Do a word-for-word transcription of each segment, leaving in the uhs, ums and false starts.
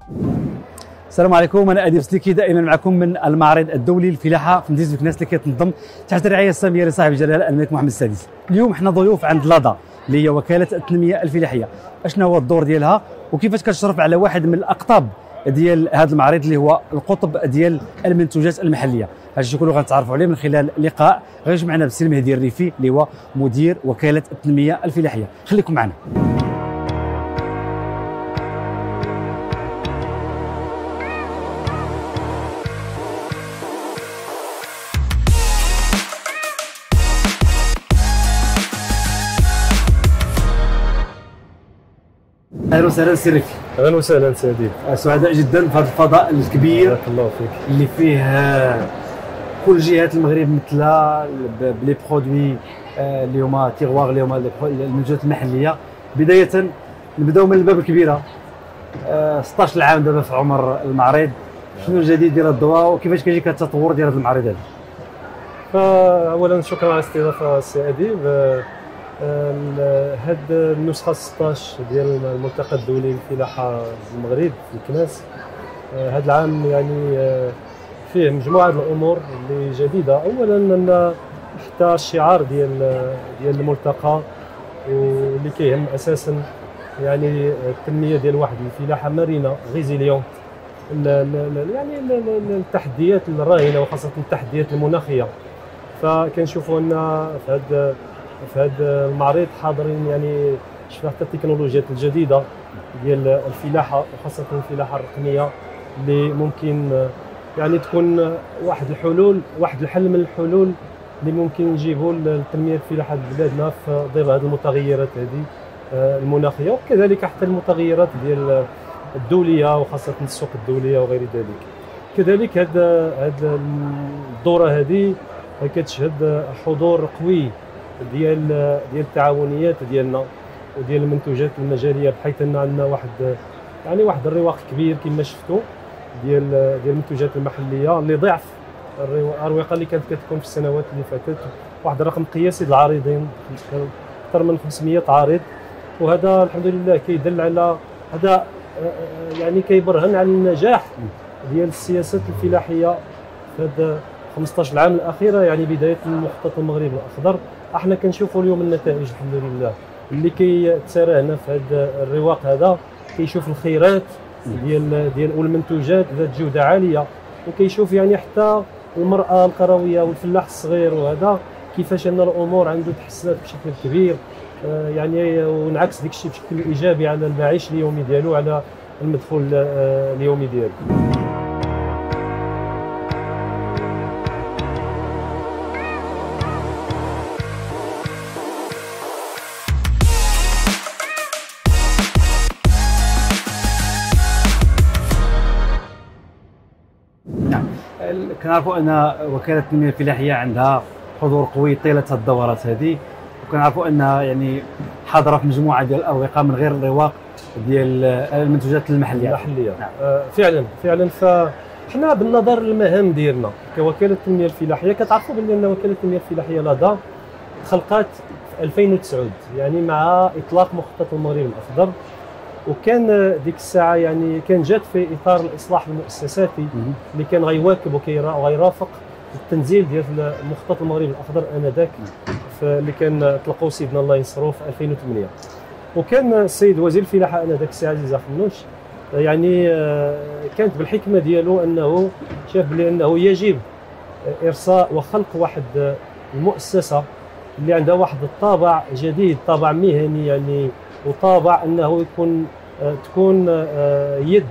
السلام عليكم، انا ادير سليكي دائما معكم من المعرض الدولي للفلاحه في مدينه بكناس اللي كتنظم تحت الرعايه الساميه لصاحب الجلاله الملك محمد السادس. اليوم احنا ضيوف عند لادا اللي هي وكاله التنميه الفلاحيه. اشنا هو الدور ديالها وكيفاش كتشرف على واحد من الاقطاب ديال هذا المعرض اللي هو القطب ديال المنتوجات المحليه. هذا الشيء كله غنتعرفوا عليه من خلال لقاء غيجمعنا بالسي مهدي الريفي اللي هو مدير وكاله التنميه الفلاحيه. خليكم معنا. اهلا وسهلا سي ريفي. اهلا وسهلا سيدي. سعداء جدا في هذا الفضاء الكبير بارك الله فيك اللي فيه كل جهات المغرب مثلا بلي برودوي اللي هما تيغواغ اللي هما المنتوجات المحليه. بدايه نبداو من الباب الكبيره. ستة عشر عام دابا في عمر المعرض، شنو الجديد ديال الضواء وكيفاش كيجيك التطور ديال هذا المعرض هذا؟ فاولا شكرا على الاستضافه السي اديب. هاد النسخه ستة عشر ديال الملتقى الدولي للفلاحه في المغرب في الكناس هذا العام يعني فيه مجموعه الامور اللي جديده. اولا ان حتى الشعار ديال ديال الملتقى واللي كيهم اساسا يعني التنميه ديال واحد الفلاحه مرنه ريزيليون، يعني التحديات الراهنه وخاصه التحديات المناخيه. فكنشوفوا ان في هذا في هذا المعرض حاضرين يعني شفنا حتى التكنولوجيات الجديده ديال الفلاحه وخاصه الفلاحه الرقميه اللي ممكن يعني تكون واحد الحلول واحد الحل من الحلول اللي ممكن نجيبوا لتنميه الفلاحه بلادنا في ضوء هذه المتغيرات هذه المناخيه، وكذلك حتى المتغيرات ديال الدوليه وخاصه السوق الدوليه وغير ذلك. كذلك هذا هذا الدوره هذه كتشهد حضور قوي ديال ديال التعاونيات ديالنا وديال المنتوجات المجاليه، بحيث ان عندنا واحد يعني واحد الرواق كبير كما شفتوا ديال ديال المنتوجات المحليه اللي ضعف الأروقه اللي كانت كتكون في السنوات اللي فاتت. واحد الرقم قياسي للعارضين، اكثر من خمسمائة عارض، وهذا الحمد لله كيدل على هذا يعني كيبرهن على النجاح ديال السياسات الفلاحيه في هذا خمسطاش عام الاخيره، يعني بدايه المخطط المغرب الاخضر. احنا كنشوفوا اليوم النتائج الحمد لله اللي كيتسارى هنا في هذا الرواق هذا، كيشوف الخيرات ديال ديال والمنتوجات ذات جوده عاليه، وكيشوف يعني حتى المراه القرويه والفلاح الصغير وهذا كيفاش ان الامور عنده تحسنات بشكل كبير، يعني ونعكس داك الشيء بشكل ايجابي على المعيش اليومي ديالو، على المدخول اليومي ديالو. كنعرفوا ان وكاله التنميه الفلاحيه عندها حضور قوي طيله الدورات هذه، وكنعرفوا انها يعني حاضره في مجموعه ديال الاروقه من غير الرواق ديال المنتوجات المحليه. المحليه نعم. آه فعلا فعلا. فاحنا بالنظر للمهام ديالنا كوكاله التنميه الفلاحيه، كتعرفوا بلي ان وكاله التنميه الفلاحيه لادا تخلقات في ألفين وتسعة يعني مع اطلاق مخطط المغرب الاخضر، وكان ديك الساعه يعني كان جات في اطار الاصلاح المؤسساتي اللي كان غيواكب وغيرافق التنزيل ديال مخطط المغرب الاخضر انذاك اللي كان طلقوا سيدنا الله ينصرو في ألفين وثمانية. وكان السيد وزير الفلاحه انذاك السي عزيز خنوش يعني كانت بالحكمه ديالو انه شاف بلي انه يجب ارساء وخلق واحد المؤسسه اللي عندها واحد الطابع جديد، طابع مهني يعني، وطابع انه يكون تكون يد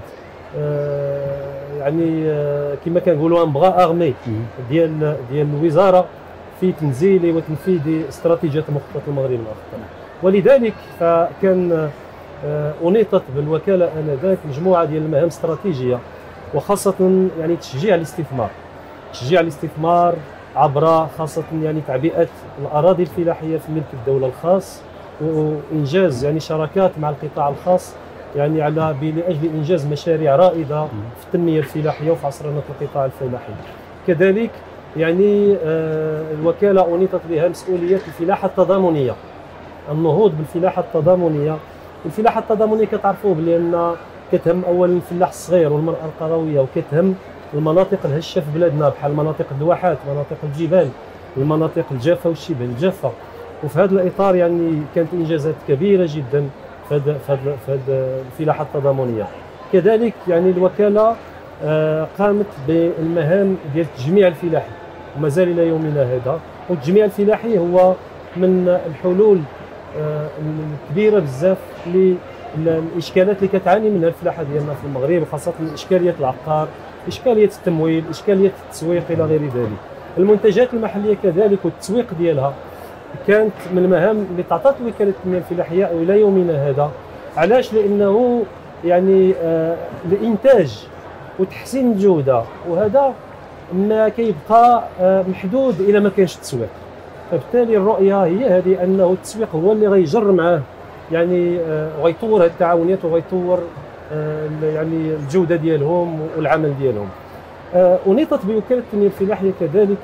يعني كما كنقولوا ان بغا اغمي ديال ديال الوزاره في تنزيل وتنفيذ استراتيجيه مخطط المغرب الاخضر. ولذلك فكان انيطت بالوكاله انذاك مجموعه ديال المهام الاستراتيجيه، وخاصه يعني تشجيع الاستثمار تشجيع الاستثمار عبر خاصه يعني تعبئه الاراضي الفلاحيه في ملك الدوله الخاص، وانجاز يعني شراكات مع القطاع الخاص يعني على لاجل انجاز مشاريع رائده في التنميه الفلاحيه وفي عصرنه القطاع الفلاحي. كذلك يعني الوكاله انيطت بها مسؤوليه الفلاحه التضامنيه، النهوض بالفلاحه التضامنيه. الفلاحه التضامنيه كتعرفوا بلي ان كتهم اولا الفلاح الصغير والمراه القرويه، وكتهم المناطق الهشه في بلادنا بحال مناطق الواحات، مناطق الجبال، المناطق الجافه والشبه الجافه. وفي هذا الاطار يعني كانت انجازات كبيره جدا في هذا في هذا الفلاحه التضامنيه. كذلك يعني الوكاله قامت بالمهام ديال التجميع الفلاحي ومازال الى يومنا هذا. والتجميع الفلاحي هو من الحلول الكبيره بزاف للاشكالات اللي كتعاني منها الفلاحه ديالنا في المغرب، وخاصه اشكاليه العقار، اشكاليه التمويل، اشكاليه التسويق الى غير ذلك. المنتجات المحليه كذلك والتسويق ديالها كانت من المهام اللي تعطات وكاله التنميه الفلاحيه الى يومنا هذا. علاش؟ لانه يعني آه الانتاج وتحسين الجوده وهذا ما كيبقى آه محدود الى ما كانش التسويق. فبالتالي الرؤيه هي هذه، انه التسويق هو اللي غيجر معاه يعني آه وغيطور هذه التعاونيات وغيطور آه يعني الجوده ديالهم والعمل ديالهم. آه ونيطت بوكاله التنميه الفلاحيه كذلك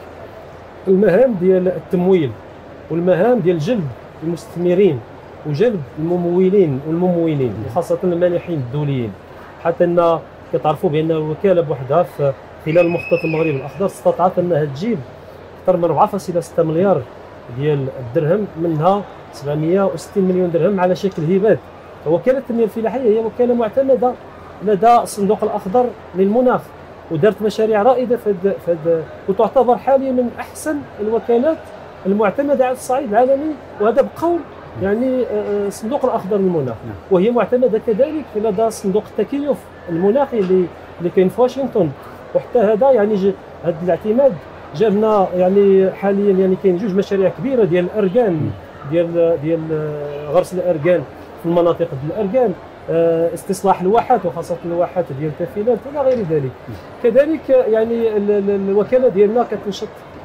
المهام ديال التمويل والمهام ديال جلب المستثمرين وجلب الممولين والممولين وخاصه المانحين الدوليين. حتى ان كتعرفوا بان الوكاله بوحدها في خلال المخطط المغربي الاخضر استطاعت انها تجيب اكثر من أربعة فاصلة ستة مليار ديال الدرهم، منها سبعمائة وستين مليون درهم على شكل هبات. وكاله التنميه الفلاحيه هي وكاله معتمده لدى الصندوق الاخضر للمناخ، ودارت مشاريع رائده في هذا، وتعتبر حاليا من احسن الوكالات المعتمده على الصعيد العالمي، وهذا بقول يعني الصندوق الاخضر للمناخ. وهي معتمده كذلك لدى صندوق التكيف المناخي اللي اللي كاين في واشنطن. وحتى هذا يعني هذا الاعتماد جاب لنا يعني حاليا يعني كاين جوج مشاريع كبيره ديال الاركان، ديال ديال غرس الاركان في المناطق ديال الاركان، استصلاح الواحات وخاصه الواحات ديال التافهات الى غير ذلك. كذلك يعني الوكاله ديالنا كتنشط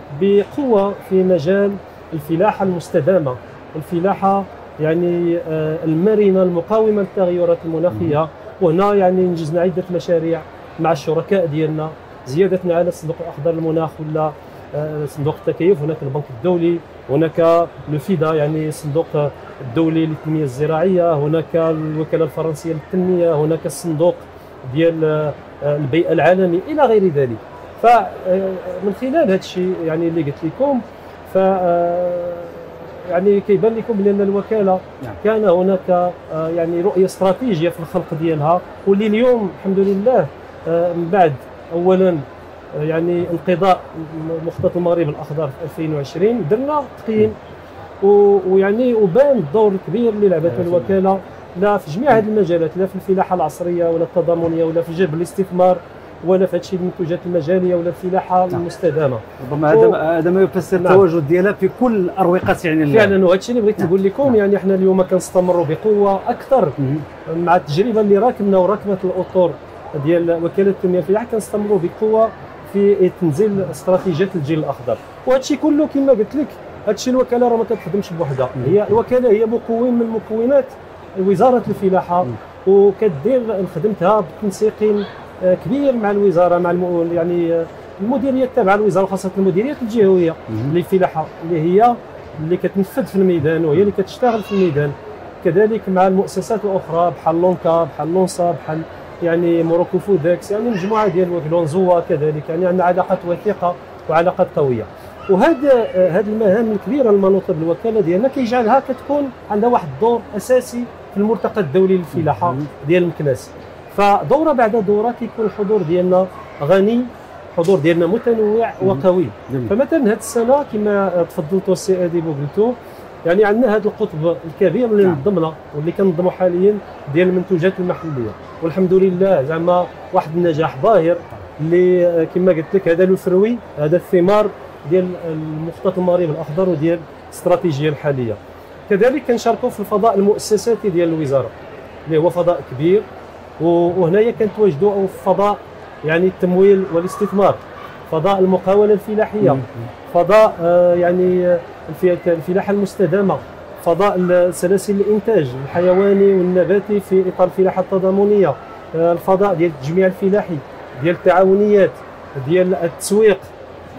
بقوه في مجال الفلاحه المستدامه، الفلاحه يعني المرنه المقاومه للتغيرات المناخيه. وهنا يعني انجزنا عده مشاريع مع الشركاء ديالنا، زيادتنا على الصندوق الاخضر للمناخ ولا صندوق التكيف. هناك البنك الدولي، هناك الفيدا يعني الصندوق الدولي للتنميه الزراعيه، هناك الوكاله الفرنسيه للتنميه، هناك الصندوق ديال البيئه العالمي الى غير ذلك. فمن خلال هذا الشيء يعني اللي قلت لكم، ف يعني كيبان لكم بان الوكاله كان هناك يعني رؤيه استراتيجيه في الخلق ديالها، واللي اليوم الحمد لله من بعد اولا يعني انقضاء مخطط المغرب الاخضر في ألفين وعشرين درنا تقييم، ويعني وبان الدور الكبير اللي لعبته الوكاله لا في جميع هذه المجالات، لا في الفلاحه العصريه ولا التضامنيه ولا في جلب الاستثمار ولا في هادشي المنتوجات المجاليه ولا الفلاحه المستدامه. ربما هذا هذا ما يفسر التواجد ديالها في كل الاروقه يعني فعلا. وهذا الشيء اللي بغيت نقول لكم، يعني احنا اليوم كنستمروا بقوه اكثر مع التجربه اللي راكبنا وراكبه الاطر ديال وكاله التنميه الفلاحيه، كنستمروا بقوه في تنزيل استراتيجيات الجيل الاخضر. وهذا الشيء كله كما قلت لك، هذا الشيء الوكاله راه ما كتخدمش بوحدها، هي الوكاله هي مكون من مكونات وزاره الفلاحه، وكدير خدمتها بتنسيق كبير مع الوزاره، مع الم... يعني المديريه التابعه للوزاره، خاصه المديريات الجهويه للفلاحه اللي هي اللي كتنفذ في الميدان وهي اللي كتشتغل في الميدان. كذلك مع المؤسسات الاخرى بحال لونكا، بحال لونسا، بحال يعني موروكو فودكس، يعني مجموعه ديال لونزوا كذلك، يعني عندنا علاقات وثيقه وعلاقات قويه. وهذا هذه المهام الكبيره المنوطه بالوكاله ديالنا كيجعلها كتكون عندها واحد الدور اساسي في الملتقى الدولي للفلاحه ديال مكناس. فدوره بعد دوره كيكون الحضور ديالنا غني، الحضور ديالنا متنوع وقوي. فمثلا هذه السنه كما تفضلتوا السي اديب وقلتوا، يعني عندنا هذا القطب الكبير اللي نظمنا واللي كنظموا حاليا ديال المنتوجات المحليه، والحمد لله زعما واحد النجاح باهر اللي كما قلت لك هذا الفروي، هذا الثمار ديال المخطط المغرب الاخضر وديال الاستراتيجيه الحاليه. كذلك كنشاركوا في الفضاء المؤسساتي ديال الوزاره اللي هو فضاء كبير، وهنايا كنتواجدوا او في فضاء يعني التمويل والاستثمار، فضاء المقاوله الفلاحيه، فضاء آه يعني الفلاحه المستدامه، فضاء سلاسل الانتاج الحيواني والنباتي في اطار الفلاحه التضامنيه، آه الفضاء ديال التجميع الفلاحي، ديال التعاونيات، ديال التسويق.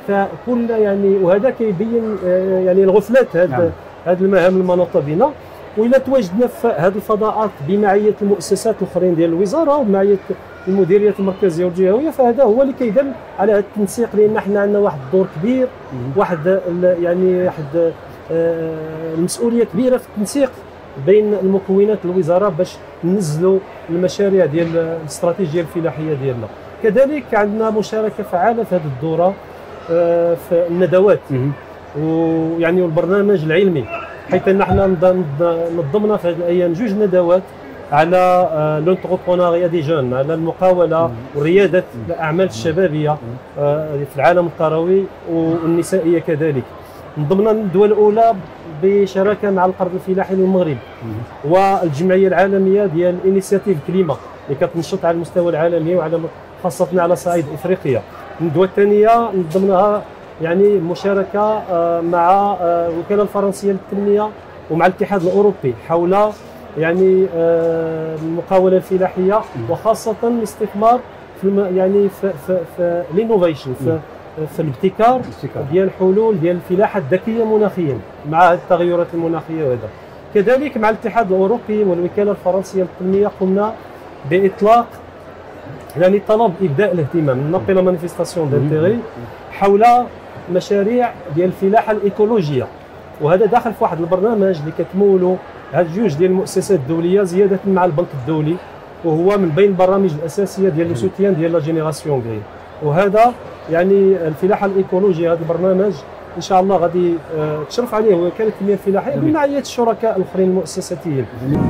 فكل يعني وهذا كيبين آه يعني الغفلات هذه نعم. هذه المهام المنوطه بنا. وإلا تواجدنا في هذه الفضاءات بمعيه المؤسسات الاخرين ديال الوزاره وبمعيه المديريات المركزيه والجهويه، فهذا هو اللي كيدل على هذا التنسيق، لان حنا عندنا واحد الدور كبير، واحد يعني واحد المسؤوليه كبيره في التنسيق بين المكونات الوزاره باش ننزلوا المشاريع ديال الاستراتيجيه الفلاحيه ديالنا. كذلك عندنا مشاركه فعاله في هذه الدوره في الندوات ويعني والبرنامج العلمي، حيث ان احنا نظمنا في هذه الايام جوج ندوات على لونتربرونيا دي جون، على المقاوله ورياده الاعمال الشبابيه في العالم القروي والنسائيه كذلك. نظمنا الندوه الاولى بشراكه مع القرض الفلاحي للمغرب والجمعيه العالميه ديال انيسياتيف كليما اللي كتنشط على المستوى العالمي وعلى خاصه على صعيد افريقيا. الندوه الثانيه نظمناها يعني مشاركه مع الوكاله الفرنسيه للتنميه ومع الاتحاد الاوروبي حول يعني المقاوله الفلاحيه وخاصه الاستثمار في يعني في في, في الانوفيشن في في الابتكار ديال حلول ديال الفلاحه الذكيه مناخيا مع التغيرات المناخيه. وهذا كذلك مع الاتحاد الاوروبي والوكاله الفرنسيه للتنميه قمنا باطلاق يعني طلب ابداء الاهتمام نابيل مانيفيستاسيون دانتيغي حول مشاريع ديال الفلاحه الايكولوجيه، وهذا داخل في واحد البرنامج اللي كتمولوا هاد جوج ديال المؤسسات الدوليه زياده مع البنك الدولي، وهو من بين البرامج الاساسيه ديال لو سوتيان ديال لا جينيراسيون غرين. وهذا يعني الفلاحه الايكولوجيه هذا البرنامج ان شاء الله غادي تشرف عليه وكاله التنميه الفلاحيه بمعيه الشركاء الاخرين المؤسساتيين.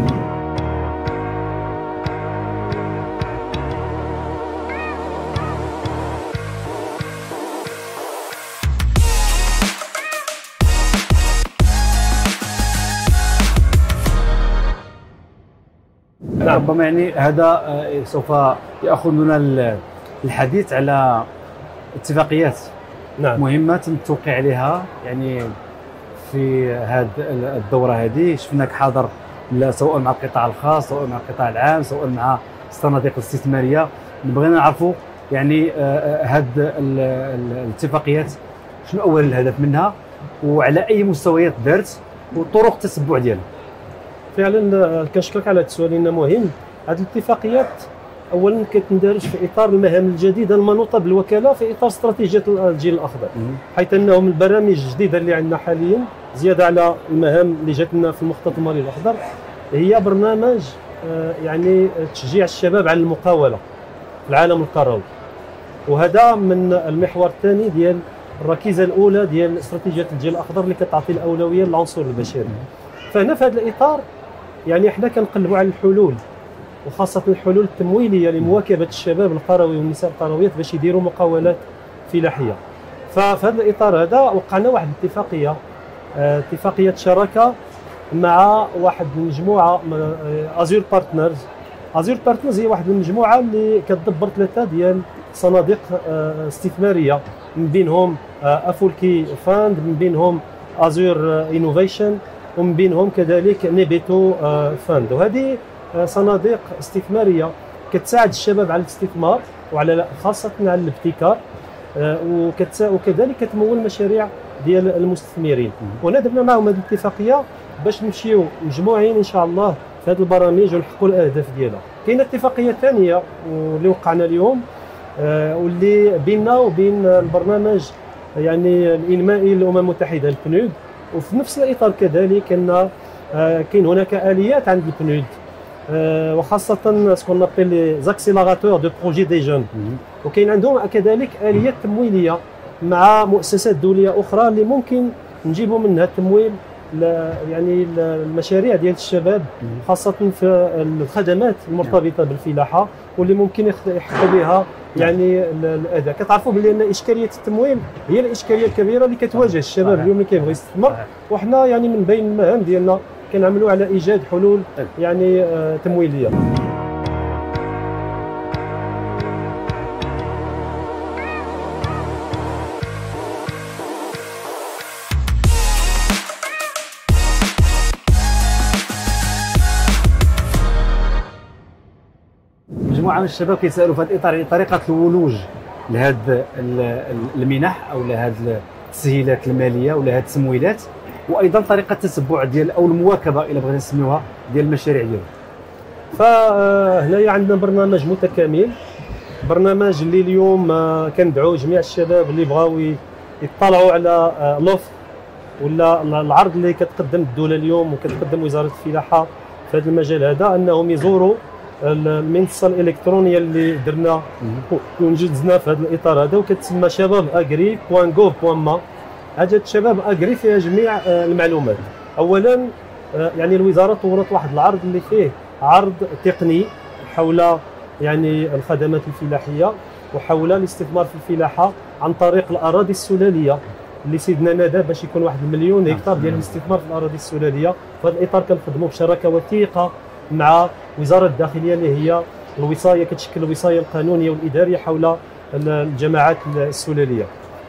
ربما يعني هذا سوف ياخذنا الحديث على اتفاقيات نعم. مهمه تم التوقيع عليها يعني في هذه الدوره هذه. شفناك حاضر سواء مع القطاع الخاص سواء مع القطاع العام سواء مع الصناديق الاستثماريه. بغينا نعرفوا يعني هذه الاتفاقيات شنو اول الهدف منها وعلى اي مستويات دارت وطرق التتبع ديالها. فعلا كنشكرك على هذا السؤال لانه مهم. هذه الاتفاقيات اولا كتندرج في اطار المهام الجديده المنوطه بالوكاله في اطار استراتيجيه الجيل الاخضر، حيث انه من البرامج الجديده اللي عندنا حاليا زياده على المهام اللي جات لنا في المخطط المالي الاخضر هي برنامج يعني تشجيع الشباب على المقاوله في العالم القروي، وهذا من المحور الثاني ديال الركيزه الاولى ديال استراتيجيه الجيل الاخضر اللي كتعطي الاولويه للعنصر البشري. فهنا في هذا الاطار يعني احنا كنقلبوا على الحلول وخاصه الحلول التمويليه لمواكبه الشباب القروي والنساء القرويات باش يديروا مقاولات فلاحيه. ففي هذا الاطار هذا وقعنا واحد الاتفاقيه اتفاقيه شراكه مع واحد المجموعه ازور بارتنرز. ازور بارتنرز هي واحد المجموعه اللي كتدبر ثلاثه ديال صناديق استثماريه، من بينهم افولكي فاند، من بينهم ازور انوفيشن، ومن بينهم كذلك نيبيتو فاند. وهذه صناديق استثماريه كتساعد الشباب على الاستثمار وعلى خاصه على الابتكار، وكذلك كتمول مشاريع ديال المستثمرين. وهنا درنا معهم هذه الاتفاقيه باش نمشيو مجموعين ان شاء الله في هذه البرامج ونحققوا الاهداف ديالها. كاينه اتفاقيه ثانيه واللي وقعنا اليوم واللي بيننا وبين البرنامج يعني الانمائي للامم المتحده البنود، وفي نفس الاطار كذلك ان كاين هناك اليات عند البنود وخاصه سكون نابيل لي زاكسيلاراتور دو بروجي دي جون، وكاين عندهم كذلك اليات تمويليه مع مؤسسات دوليه اخرى اللي ممكن نجيبوا منها التمويل يعني المشاريع ديال الشباب خاصه في الخدمات المرتبطه بالفلاحه واللي ممكن يحققوا بها يعني الاداء. كتعرفوا بلي ان اشكاليه التمويل هي الاشكاليه الكبيره اللي كتواجه الشباب اليوم اللي كيبغي يستثمر، وحنا يعني من بين المهام ديالنا كنعملوا على ايجاد حلول يعني تمويليه. مجموعه من الشباب كيسالوا في هذا الاطار يعني طريقه الولوج لهذه المنح او لهذه التسهيلات الماليه ولا هذه التمويلات وايضا طريقه التتبع ديال او المواكبه الى بغينا نسميوها ديال المشاريع ديالو. فهنايا عندنا برنامج متكامل، برنامج اللي اليوم كندعو جميع الشباب اللي بغاو يطلعوا على لوف ولا العرض اللي كتقدم الدوله اليوم وكتقدم وزاره الفلاحه في هذا المجال هذا، انهم يزوروا المنصه الالكترونيه اللي درنا ونجزنا في هذا الاطار هذا، وكتسمى شباب اغري بوان غوف بوان ما. هذا شباب اغري فيها جميع المعلومات. اولا يعني الوزاره طورت واحد العرض اللي فيه عرض تقني حول يعني الخدمات الفلاحيه وحول الاستثمار في الفلاحه عن طريق الاراضي السلاليه اللي سيدنا نادى باش يكون واحد المليون هكتار ديال الاستثمار في الاراضي السلاليه. في هذا الاطار كنخدموا بشراكه وثيقه مع وزاره الداخليه اللي هي الوصايه كتشكل الوصايه القانونيه والاداريه حول الجماعات السلاليه.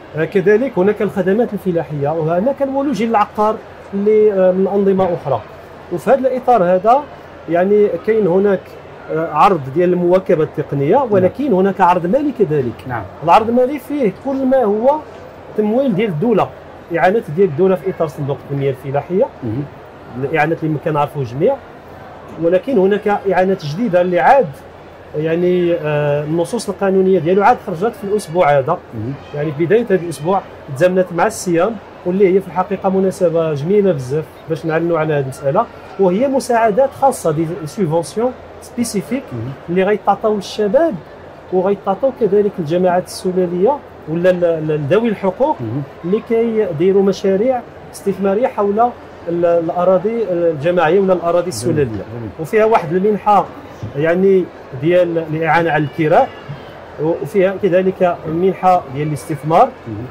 كذلك هناك الخدمات الفلاحيه وهناك المولوج العقار اللي من انظمه اخرى. وفي هذا الاطار هذا يعني كاين هناك عرض ديال المواكبه التقنيه، ولكن هناك عرض مالي كذلك. نعم. العرض المالي فيه كل ما هو تمويل ديال الدوله، اعانات ديال الدوله في اطار صندوق التنميه الفلاحيه، الاعانات اللي كنعرفوا الجميع. ولكن هناك اعانات جديده اللي عاد يعني آه النصوص القانونيه ديالو عاد خرجت في الاسبوع هذا، يعني في بدايه هذا الاسبوع تزامنت مع الصيام، واللي هي في الحقيقه مناسبه جميله بزاف باش نعلنوا على هذه المساله، وهي مساعدات خاصه دي سوبفونسيون سبيسيفيك اللي غيتعطاو للشباب وغيتعطاو كذلك الجماعات السلاليه ولا ذوي الحقوق اللي كيديروا مشاريع استثماريه حول الاراضي الجماعيه ولا الاراضي السلاليه. وفيها واحد المنحه يعني ديال الاعانه على الكراء، وفيها كذلك المنحه ديال الاستثمار،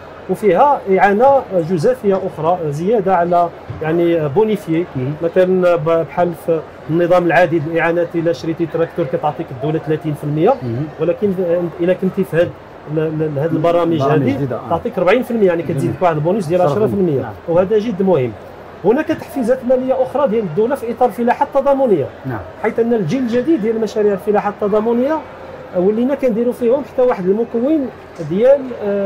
وفيها اعانه جزافيه اخرى زياده على يعني بونيفي. مثلا بحال في النظام العادي الاعانات الى شريتي تراكتور كتعطيك الدوله ثلاثين بالمئة، ولكن الا كنتي في هذه هذه البرامج هذه تعطيك أربعين بالمئة، يعني كتزيدك واحد البونوس ديال عشرة بالمئة، وهذا جد مهم. هناك تحفيزات ماليه اخرى ديال الدوله في اطار الفلاحه التضامنيه، نعم. حيث ان الجيل الجديد ديال مشاريع الفلاحه التضامنيه ولينا كنديروا فيهم حتى واحد المكون ديال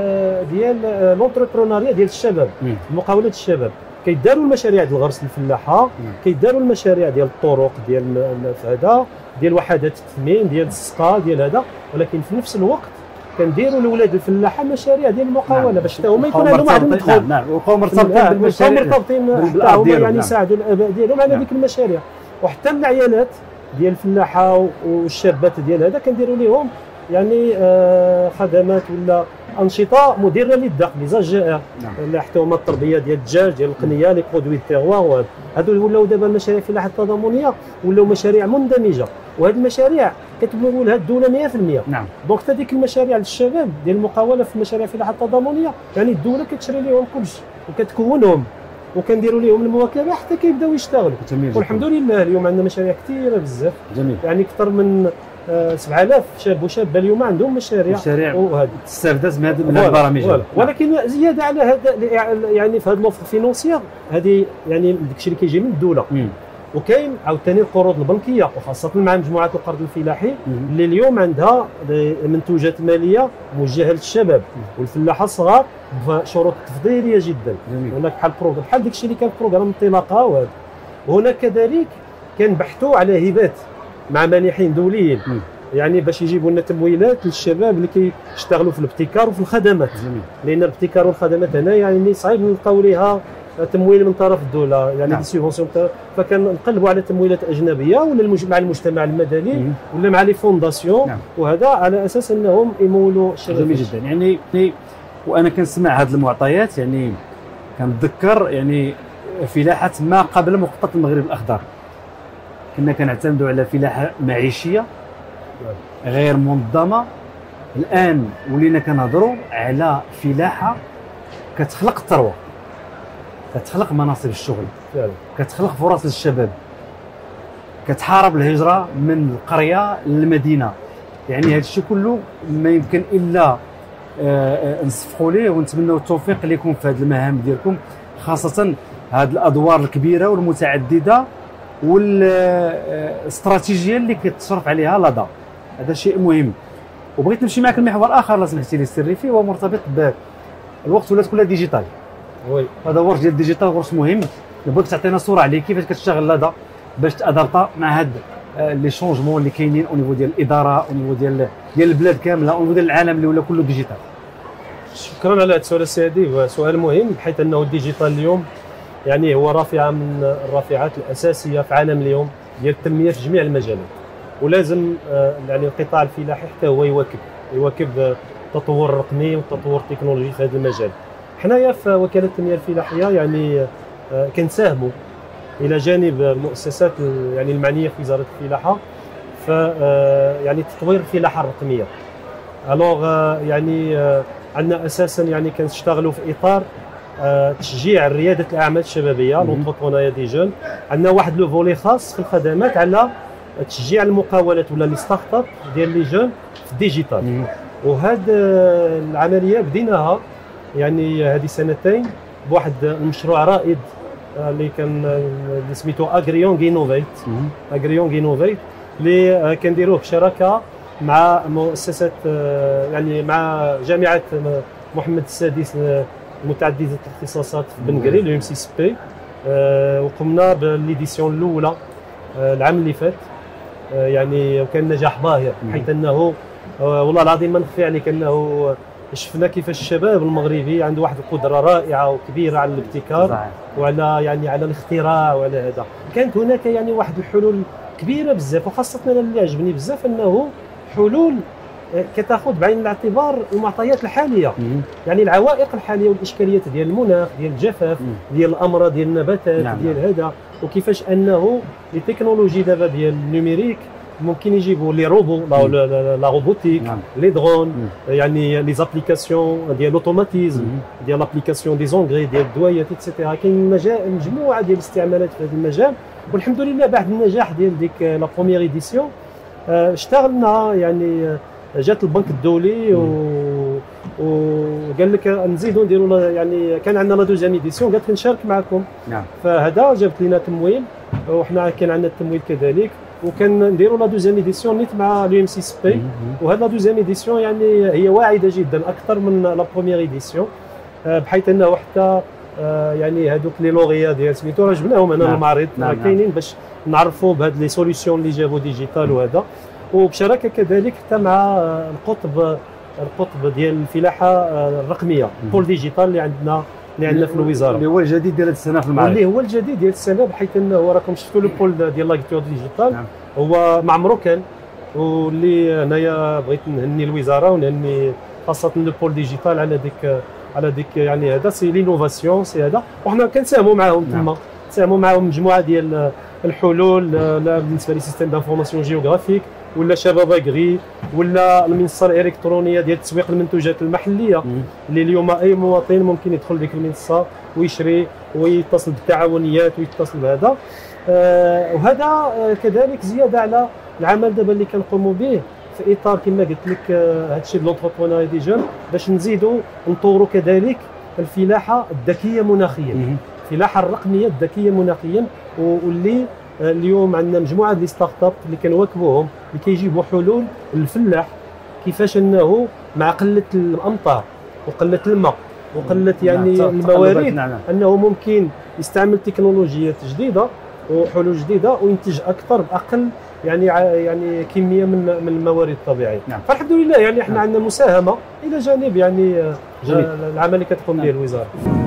ديال لونتربرونيا ديال الشباب، مقاوله الشباب. كيداروا المشاريع ديال الغرس الفلاحه، كيداروا المشاريع ديال الطرق ديال هذا ديال وحدات التثمين ديال السقا ديال هذا، ولكن في نفس الوقت كنديروا لاولاد الفلاحه مشاريع ديال المقاوله، نعم. باش حتى هما يكون عندهم واحد المدخل، نعم نعم، ويبقاو مرتبطين بالمشاريع، مرتبطين حتى هما يعني يساعدوا الاباء ديالهم على ديك المشاريع. وحتى العيالات ديال الفلاحه والشابات ديال هذا كنديروا لهم يعني آه خدمات ولا انشطه مديره للدخل لي زاجائر، نعم. حتى هما التربيه ديال الدجاج ديال القنيه لي برودوي تيغوار، هادو ولاو دابا المشاريع الفلاحه التضامنيه ولاو مشاريع مندمجه، وهذه المشاريع كتمول لها الدوله مئة بالمئة، نعم. دونك حتى ديك المشاريع للشباب ديال المقاوله في المشاريع الفلاحه التضامنيه يعني الدوله كتشري لهم كلشي وكتكونهم وكنديروا لهم المواكبه حتى كيبداو يشتغلوا. والحمد لله اليوم عندنا مشاريع كثيره بزاف، جميل. يعني اكثر من سبعة آلاف شاب وشابه اليوم عندهم مشاريع مشاريع وهذه تستافد من هذه البرامج، ولكن زياده على هذا يعني في هذه لوفر فينونسيير هذه يعني داكشي اللي كيجي من الدوله. مم. وكاين عاوتاني القروض البنكيه وخاصه مع مجموعات القرض الفلاحي اللي اليوم عندها منتوجات ماليه موجهه للشباب والفلاحه الصغار بشروط تفضيليه جدا. جميل. هناك بحال بروغرام بحال داكشي اللي كان بروغرام انطلاقه وهذا. وهناك كذلك كنبحثوا على هبات مع مانحين دوليين، م. يعني باش يجيبوا لنا تمويلات للشباب اللي كيشتغلوا في الابتكار وفي الخدمات. جميل. لان الابتكار والخدمات هنا يعني صعيب نلقاو ليها تمويل من طرف الدوله، يعني نعم. سيبونسيون، فكنقلبوا على تمويلات اجنبيه ولا مع المجتمع المدني م. ولا مع لي فونداسيون، نعم. وهذا على اساس انهم يمولوا الشباب. جميل جدا. يعني وانا كنسمع هذه المعطيات يعني كنتذكر يعني فلاحه ما قبل مخطط المغرب الاخضر، كنا كنعتمدوا على فلاحه معيشيه غير منظمه. الان ولينا كنهضروا على فلاحه كتخلق الثروه، كتخلق مناصب الشغل، كتخلق فرص للشباب، كتحارب الهجره من القريه للمدينه. يعني هذا الشيء كله ما يمكن الا نصفقوا ليه ونتمنوا التوفيق اللي يكون في هذه المهام ديالكم، خاصه هذه الادوار الكبيره والمتعدده والاستراتيجيه اللي كتصرف عليها لدى. هذا شيء مهم. وبغيت نمشي معك لمحور اخر لازم سمحتي لي سري فيه، هو مرتبط بالوقت ولات كلها ديجيتال. وي هذا ورش ديال الديجيتال ورش مهم. بغيتك تعطينا صوره عليه كيفاش كتشتغل لادا باش تادابطا مع هاد لي شونجمون اللي كاينين او نيفو ديال الاداره او نيفو ديال ديال البلاد كامله او نيفو ديال العالم اللي ولا كله ديجيتال. شكرا على هذا السؤال السيدي، هو سؤال مهم بحيث انه الديجيتال اليوم يعني هو رافعه من الرافعات الاساسيه في عالم اليوم ديال التنميه في جميع المجالات، ولازم يعني القطاع الفلاحي حتى هو يواكب يواكب التطور الرقمي والتطور التكنولوجي في هذا المجال. حنايا في وكاله التنميه الفلاحيه يعني كنساهموا الى جانب المؤسسات يعني المعنيه في وزاره الفلاحه ف يعني تطوير الفلاحه الرقميه. الوغ يعني عندنا اساسا يعني كنشتغلوا في اطار تشجيع رياده الاعمال الشبابيه لونتربرونيا دي جون. عندنا واحد لو فولي خاص في الخدمات على تشجيع المقاولات ولا لي ستارت اب ديال لي جون في الديجيتال. وهاد العمليه بديناها يعني هذه سنتين بواحد المشروع رائد اللي كان اللي سميتو اغريونغ انوفيت. اغريونغ انوفيت اللي كنديروه بشراكه مع مؤسسه يعني مع جامعه محمد السادس متعدده الاختصاصات في بن قري، لو ام سي اس بي. وقمنا بالليديسيون الاولى العام اللي فات يعني، وكان نجاح باهر حيث انه والله العظيم ما نخفي عليك انه شفنا كيفاش الشباب المغربي عنده واحد القدره رائعه وكبيره على الابتكار وعلى يعني على الاختراع وعلى هذا. كانت هناك يعني واحد الحلول كبيره بزاف، وخاصه انا اللي عجبني بزاف انه حلول كتاخذ بعين الاعتبار المعطيات الحاليه، يعني العوائق الحاليه والاشكاليات ديال المناخ، ديال الجفاف، ديال الامراض ديال النباتات، نعم ديال هذا، وكيفاش انه لي تكنولوجي دابا ديال النيميريك ممكن يجيبوا لي روبو لا روبوتيك، نعم. لي درون، مم. يعني لي زابليكاسيون ديال الاوتوماتيزم ديال لابليكاسيون دي زونغري ديال الدويات ايتترا. كاين مجال مجموعه ديال الاستعمالات في هذا المجال، والحمد لله بعد النجاح ديال ديك لا بروميير ايديسيون اشتغلنا يعني جات البنك الدولي وقال لك نزيدوا نديروا يعني كان عندنا لا دوزيام ايديسيون قالت نشارك معكم، نعم. فهذا جابت لنا تمويل وحنا كان عندنا التمويل كذلك، وكان نديروا لا دوزيام ايديسيون نيت مع لو ام سي اس بي. وهذا لا دوزيام ايديسيون يعني هي واعده جدا اكثر من لا بروميير ايديسيون، بحيث انه حتى يعني هذوك لي لوغيا ديال سميتو راه جبناهم انا المعرض كاينين باش نعرفوا بهاد لي سوليسيون اللي جابوا ديجيتال وهذا، وبشراكه كذلك حتى مع القطب القطب ديال الفلاحه الرقميه بول ديجيتال اللي عندنا اللي عندنا في الوزاره، اللي هو الجديد ديال هذه السنه في المعرض، اللي هو الجديد ديال السنه، بحيث انه راكم شفتوا لو بول ديال لاكتور ديجيتال، نعم. هو ما عمرو كان، واللي هنايا بغيت نهني الوزاره ونهني خاصه لو بول ديجيتال على ديك على ديك يعني هذا سي لينوفاسيون سي هذا، وحنا كنساهموا معاهم تما، نعم. نساهموا معاهم مجموعه ديال الحلول بالنسبه لي سيستيم دانفورماسيون جيوغرافيك ولا شباب اغري ولا المنصه الالكترونيه ديال تسويق المنتوجات المحليه، مم. اللي اليوم اي مواطن ممكن يدخل ديك المنصه ويشري ويتصل بالتعاونيات ويتصل بهذا. آه وهذا آه كذلك زياده على العمل دابا اللي كنقوموا به في اطار كما قلت لك هذا الشيء لونتربرونيا دي جون، باش نزيدوا نطوروا كذلك الفلاحه الذكيه مناخيا، الفلاحه الرقميه الذكيه مناخيا، واللي اليوم عندنا مجموعه ديال ستارت اب اللي كنواكبوهم اللي كيجيبوا حلول للفلاح كيفاش انه مع قله الامطار وقله الماء وقله يعني نعم. الموارد، نعم. انه ممكن يستعمل تكنولوجيات جديده وحلول جديده وينتج اكثر باقل يعني يعني كميه من من الموارد الطبيعيه، نعم. فالحمد لله يعني احنا نعم. عندنا مساهمه الى جانب يعني جميل. العمل اللي كتقوم به نعم. الوزاره.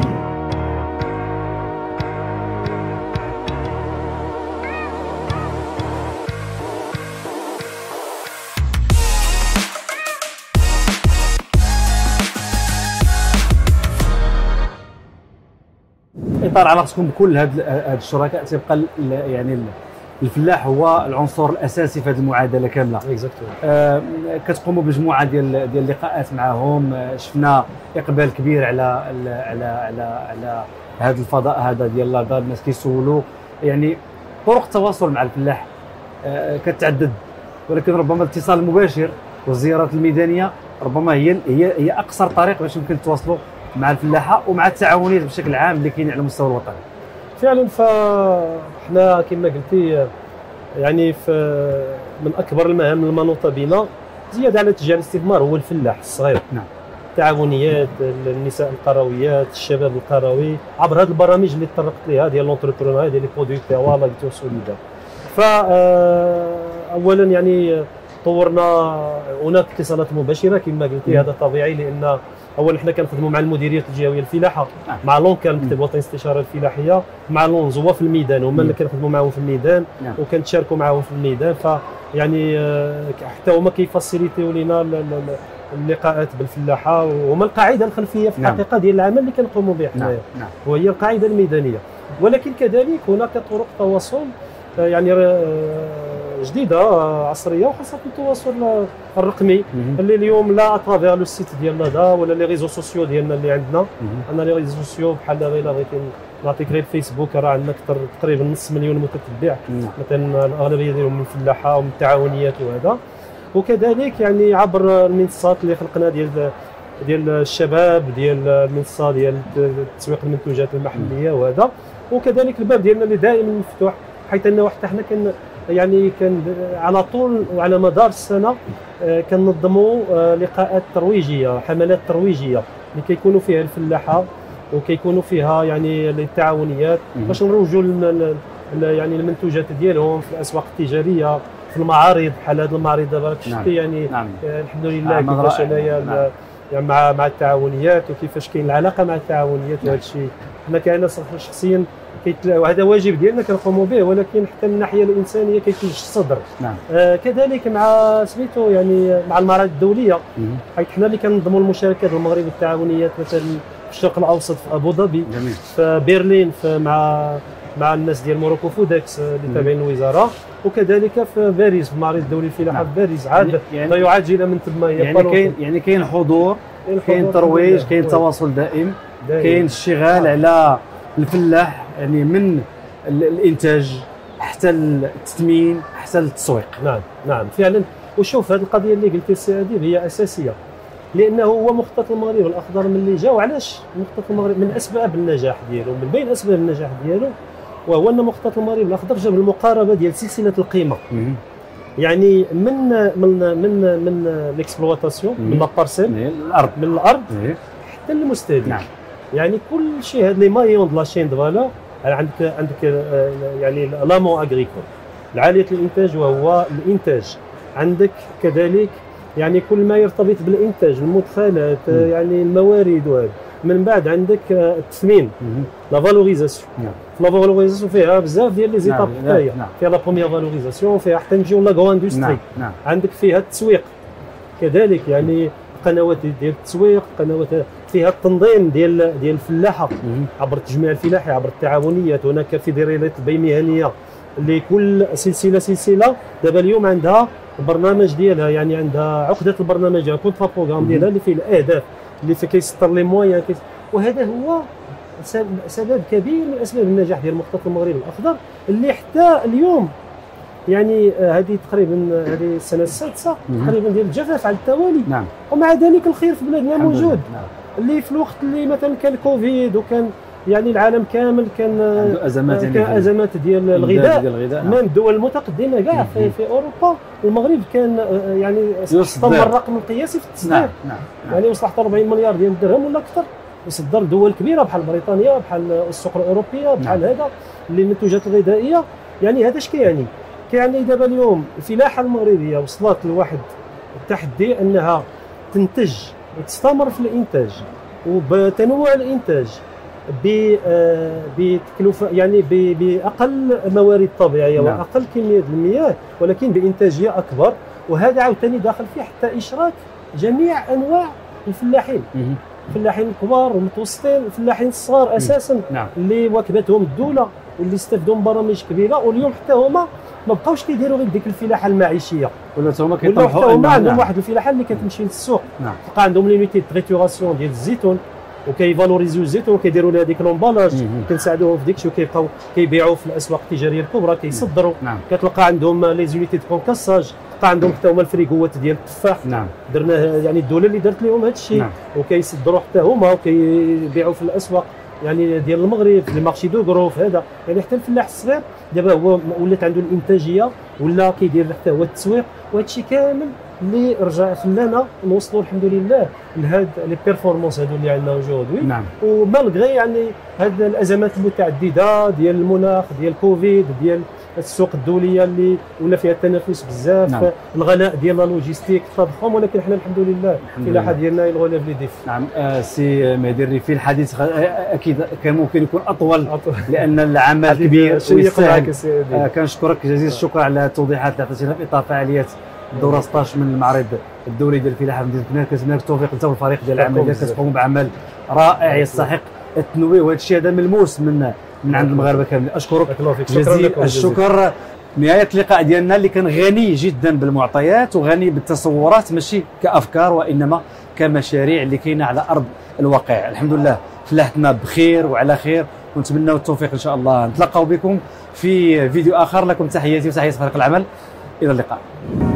اطار علاقتكم بكل هاد هاد الشركاء تبقى يعني الفلاح هو العنصر الاساسي في هذه المعادله كامله. آه كتقوموا بمجموعه ديال ديال اللقاءات معهم، آه شفنا اقبال كبير على على على على هذا الفضاء هذا ديال لادا. الناس كيسولوا يعني طرق التواصل مع الفلاح آه كتعدد، ولكن ربما الاتصال المباشر والزيارات الميدانيه ربما هي هي هي اقصر طريق باش يمكن تواصلوا مع الفلاحه ومع التعاونيات بشكل عام اللي كاين على المستوى الوطني. فعلا فاحنا كما قلتي يعني في من اكبر المهام المنوطه بنا زياده على تشجيع الاستثمار هو الفلاح الصغير، نعم. التعاونيات، النساء القرويات، الشباب القروي، عبر هذه البرامج اللي تطرقت لها ديال لونتربرونيا ديال لي برودوي تيوا لاكتور سوليدار. ف اولا يعني طورنا هناك اتصالات مباشره كما قلتي، هذا طبيعي لان اولا حنا كنخدموا مع المديريات الجهويه الفلاحه، مع لونكا المكتب الوطني للاستشاره الفلاحيه، مع لونزوا في الميدان، هما اللي كنخدموا معاهم في الميدان وكنتشاركوا معاهم في الميدان. ف يعني حتى هما كيفاسيليتيو لينا اللقاءات بالفلاحه، وهما القاعده الخلفيه في الحقيقه ديال العمل اللي كنقوموا به حنايا، وهي القاعده الميدانيه. ولكن كذلك هناك طرق تواصل يعني جديده عصريه، وخاصه التواصل الرقمي اللي اليوم لا اترافير لو سيت ديال لادا ولا لي ريزو سوسيو ديالنا اللي عندنا. انا لي ريزو سوسيو بحال دابا الا بغيتي نعطيك غير فيسبوك راه عندنا اكثر تقريبا نص مليون متتبع، مثلا الاغلبيه ديالهم من الفلاحه ومن التعاونيات وهذا. وكذلك يعني عبر المنصات اللي خلقنا ديال ديال الشباب، ديال المنصه ديال تسويق المنتوجات المحليه وهذا. وكذلك الباب ديالنا اللي دائما مفتوح، حيث انه حتى حنا كن يعني كان على طول وعلى مدار السنه كننظموا لقاءات ترويجيه، حملات ترويجيه اللي كيكونوا فيها الفلاحه وكيكونوا فيها يعني التعاونيات باش نروجوا يعني المنتوجات ديالهم في الاسواق التجاريه، في المعارض بحال هذا المعرض دابا راك شفتي. يعني نعم. الحمد لله كيفاش انايا نعم. يعني مع مع التعاونيات وكيفاش كاين العلاقه مع التعاونيات وهذا الشيء حنا كاين شخصيا وهذا واجب ديالنا كنقوموا به، ولكن حتى من الناحيه الانسانيه كيتوجه الصدر. نعم. آه كذلك مع سميتو يعني مع المعارض الدوليه، حيث حنا اللي كننظموا المشاركات المغرب التعاونيات مثلا في الشرق الاوسط في ابو ظبي، في برلين في مع مع الناس ديال موروكو فودكس اللي تابعين الوزاره، وكذلك في باريس في المعرض الدولي الفلاحه في باريس. عاد يعني ضيعات جينا من تما. يعني كاين يعني كاين حضور، كاين ترويج، كاين تواصل دائم، كاين الشغال على الفلاح يعني من الانتاج حتى التثمين حتى التسويق. نعم نعم فعلا. وشوف هذه القضيه اللي قلتي السي اديب هي اساسيه، لانه هو مخطط المغرب الاخضر ملي جا. وعلاش مخطط المغرب؟ من اسباب النجاح ديالو، من بين اسباب النجاح ديالو وهو ان مخطط المغرب الاخضر جاب المقاربه ديال سلسله القيمه، يعني من من من من الاكسبلواتاسيون، من لابارسيل، من الارض من الارض حتى المستهلك. نعم. يعني كل شيء هاد لي مايون دو لا شين دو فالور. عندك عندك يعني لامون اغريكول، العاليه الانتاج وهو الانتاج. عندك كذلك يعني كل ما يرتبط بالانتاج، المدخلات، يعني الموارد وهذا. من بعد عندك التثمين، لا فالوريزاسيون. لا فالوريزاسيون فيها بزاف ديال لي زيتاب حتايا، فيها لا بروميير فالوريزاسيون، فيها حتى نجيو لا غرو اندستري. عندك فيها التسويق كذلك، يعني قنوات ديال التسويق، قنوات فيها التنظيم ديال ديال الفلاحه عبر التجميع الفلاحي، عبر التعاونيات. هناك فيدراليات البيع المهنيه اللي كل سلسله سلسله دابا اليوم عندها البرنامج ديالها، يعني عندها عقده البرنامج ديالها، كونترا بروغرام ديالها اللي فيه الاهداف اللي فيه كيسطر لي مويان. وهذا هو سبب كبير من اسباب النجاح ديال مخطط المغرب الاخضر، اللي حتى اليوم يعني هذه تقريبا هذه السنه السادسه تقريبا ديال الجفاف على التوالي. نعم. ومع ذلك الخير في بلادنا موجود. نعم. اللي في الوقت اللي مثلا كان كوفيد وكان يعني العالم كامل كان عنده ازمات، كان يعني ازمات ديال الغذاء، من الدول المتقدمه كاع في, في اوروبا، المغرب كان يعني استمر الرقم القياسي في التصدير. نعم. نعم. يعني وصل حتى أربعين مليار ديال الدرهم ولا اكثر، يصدر دول كبيره بحال بريطانيا، بحال السوق الاوروبيه، بحال نعم. هذا المنتوجات الغذائيه. يعني هذا اش كيعني؟ كيعني دابا اليوم الفلاحه المغربيه وصلت لواحد التحدي انها تنتج وتستمر في الانتاج وبتنوع الانتاج بتكلفه، يعني باقل موارد طبيعيه نعم. واقل كميه المياه، ولكن بانتاجيه اكبر. وهذا عاوتاني داخل فيه حتى اشراك جميع انواع الفلاحين، الفلاحين الكبار والمتوسطين، الفلاحين الصغار اساسا نعم. اللي واكبتهم الدوله واللي استفدوا من برامج كبيره، واليوم حتى هما ما بقاوش كيديروا غير ديك الفلاحه المعيشيه، ولا هما كيطمحوا هما عندهم واحد الفلاحه اللي كتمشي للسوق نعم. تلقى عندهم ليميتي د تريتوراسيون ديال الزيتون، وكيفالوريزيو الزيتون وكيديروا لها ديك لومبالاج، كنساعدوهم في ديكشي، وكيبقاو كيبيعوا في الاسواق التجاريه الكبرى، كيصدروا نعم. كتلقى عندهم لي زونيتي دو كونكاساج، تلقى عندهم حتى هما الفريغوات ديال التفاح نعم. درناه يعني الدوله اللي دارت لهم هذا الشيء نعم. وكيصدروا حتى هما وكيبيعوا في الاسواق يعني ديال المغرب، في المارشي دو غروف. هذا يعني حتى الفلاح الصغير دابا هو ولات عنده الانتاجيه، ولا كيدير حتى هو التسويق، وهذا الشيء كامل اللي رجع خلانا نوصلوا الحمد لله لهاد لي بيرفورمانس هادو اللي عندنا اجوردي. نعم. ومالغري يعني هاد الازمات المتعدده ديال المناخ، ديال كوفيد، ديال السوق الدوليه اللي ولا فيها التنافس بزاف، نعم. الغلاء ديال لا لوجيستيك التضخم، ولكن حنا الحمد لله الفلاحه ديالنا يلغوليف لي ديف. نعم. آه سي مهدي الريفي، الحديث اكيد كان ممكن يكون اطول لان العمل كبير ويستاهل. آه كنشكرك جزيل الشكر على التوضيحات اللي عطيتينا في اطار فعاليات الدوره ستة عشر من المعرض الدولي ديال الفلاحه في مدينه كنار. كنتمنى لك التوفيق انت والفريق ديال العمل ديالك، كتقوموا بعمل رائع يستحق التنويه، وهذا الشيء هذا ملموس من من عند المغاربه كاملين. اشكرك جزيل الشكر. نهايه اللقاء ديالنا اللي كان غني جدا بالمعطيات وغني بالتصورات، ماشي كافكار وانما كمشاريع اللي كاينه على ارض الواقع. الحمد لله فلاحتنا بخير وعلى خير، ونتمنى التوفيق ان شاء الله. نتلاقاو بكم في فيديو اخر. لكم تحياتي وتحيات فريق العمل، الى اللقاء.